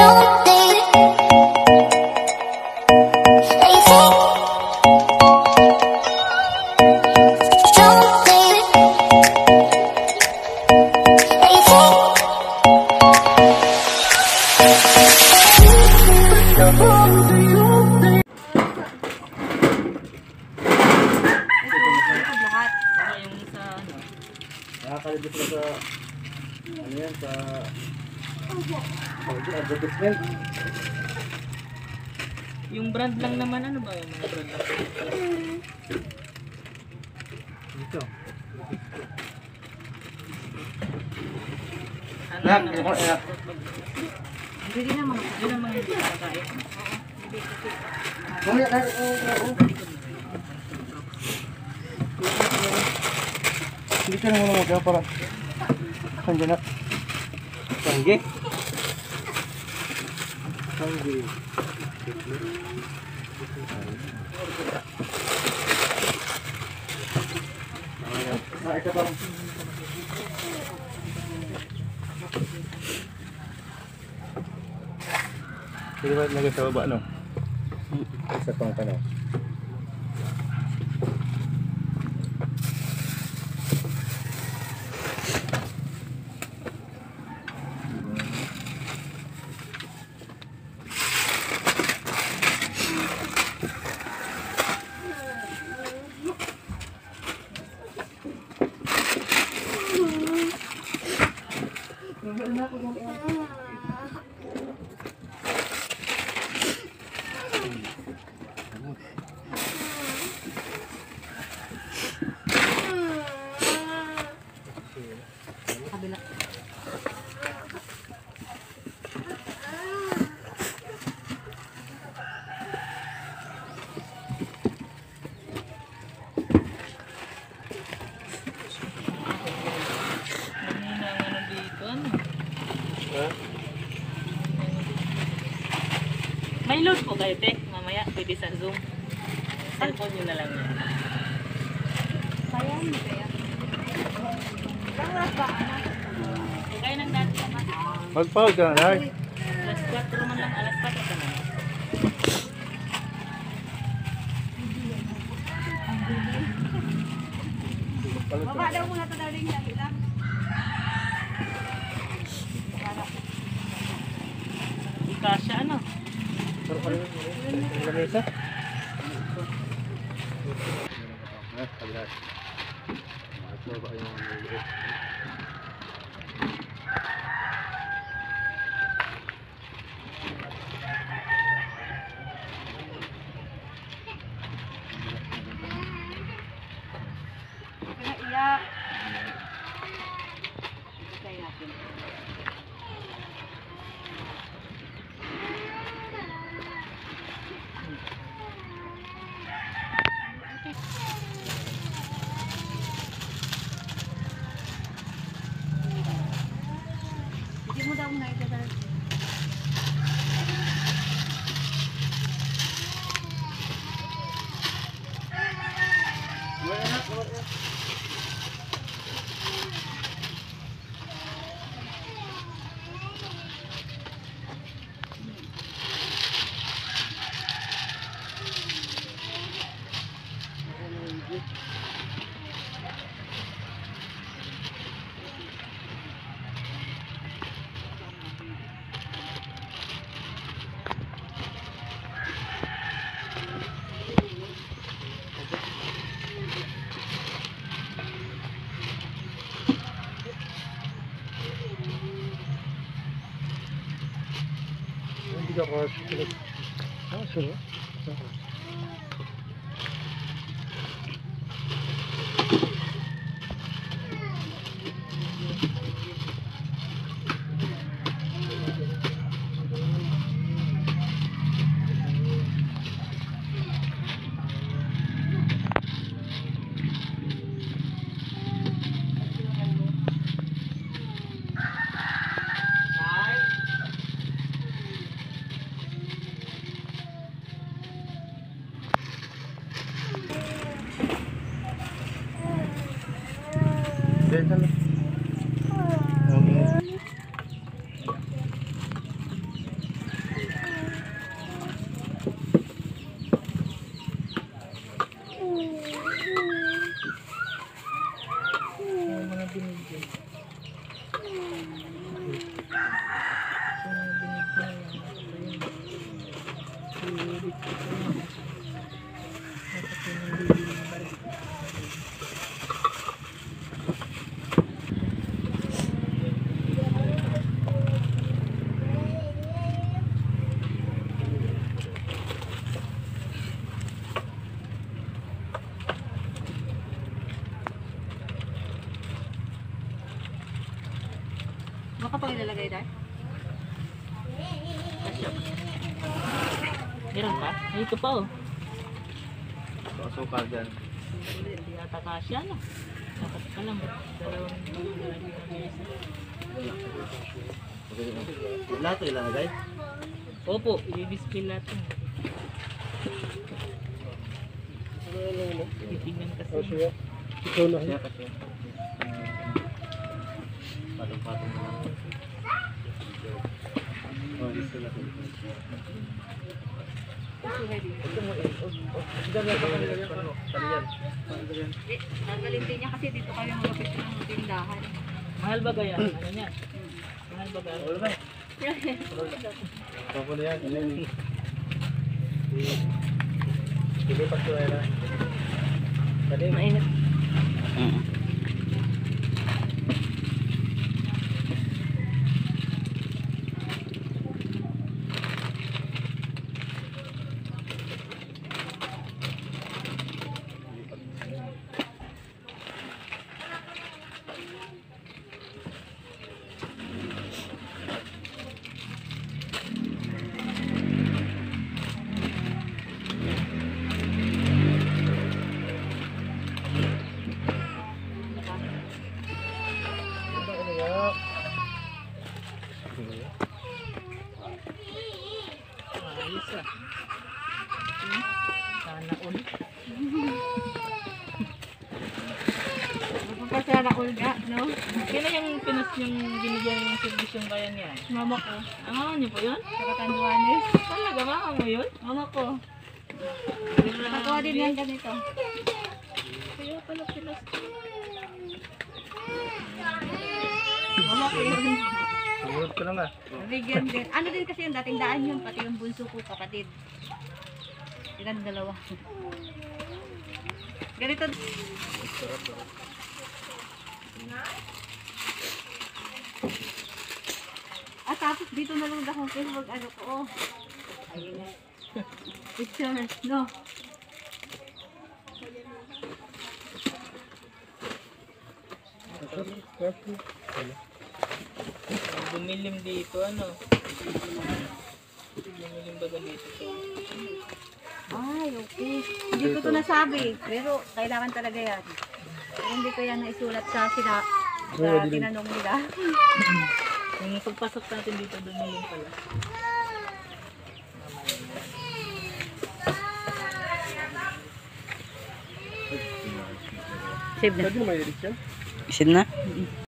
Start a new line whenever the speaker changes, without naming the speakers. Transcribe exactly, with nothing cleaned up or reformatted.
Nakakalibot na sa ano yan, sa advertisement.
Yung brand lang naman, ano ba yung mga brand lang?
Dito.
Ano
Nak,
naman?
ako anak.
Hindi na mga hindi na mga hindi nakakain.
Mamaya tayo. Oo. Hindi ka naman mag para kandiyan na. Tanggi. Tanggi. Ah, ito pa. Sige ba lagay sa baba ano? Isa pang tanong.
Kabila. May load po kayo, Tek. Mamaya, pwede sa Zoom. Cellphone nyo na lang yan.
Kaya mo kaya? Bakit ba, anak?
Kaya nang dati naman.
Magpahod ka na, Nay.
Alas kwatro man lang, alas kwatro ka na.
Baba daw muna ito daw rin lagi lang.
Ikasya, ano?
Pero ano yung lamesa? Ah, kabilas. Ito ba yung liit?
Pinaiyak. Kaya natin. Hindi mo daw na ito dahil.
Hindi ka pa sulit. Ah, sulit.
Baka pang ilalagay dahil?
Meron pa? Ay, ito pa oh.
Asukal dyan.
Hindi ata kasya no. Dapat pa lang. Dalawang dalawang
Lahat ito ilalagay?
Opo, i-display natin. Titingnan kasi.
Ito na. Siya kasi. Patong-patong na lang. Oh, dito na. Ito mo eh. Diyan na pa kanila yan. Talian.
Eh, tanggalin din niya kasi dito kami magapit ng tindahan.
Mahal ba gaya? Ano niya? Mahal ba gaya?
Wala ba? Ito po na yan. Ano yun? Sige, pagsuhay na. Dali.
Mainit. Ayos ah. Sana all.
Magpapasara Olga, no?
Kailan yung pinas yung binigyan ng servisyong kaya niya?
Mama ko.
Ang mama niyo po yun?
Sa Katanduanes.
Talaga mama mo yun?
Mama ko. Nakagawa din yan ganito.
Kaya pala pinas.
Mama ko yun.
Sumunod ka lang ah.
Bigyan din. Ano din kasi yung dating daan yun, pati yung bunso ko, kapatid. Silang dalawa. Ganito. Ah, tapos dito na lang akong Facebook, ano ko, oh. Ayun na. Pictures, no?
Ang bumilim dito ano? Bumilim baga dito to.
Ay, okay. Hindi ko ito nasabi, pero kailangan talaga yan. Pero hindi ko yan naisulat sa sila, sa tinanong nila.
Yung pagpasok natin dito, bumilim pala.
Save na.
Pwede mo may edit yan?
Isin na.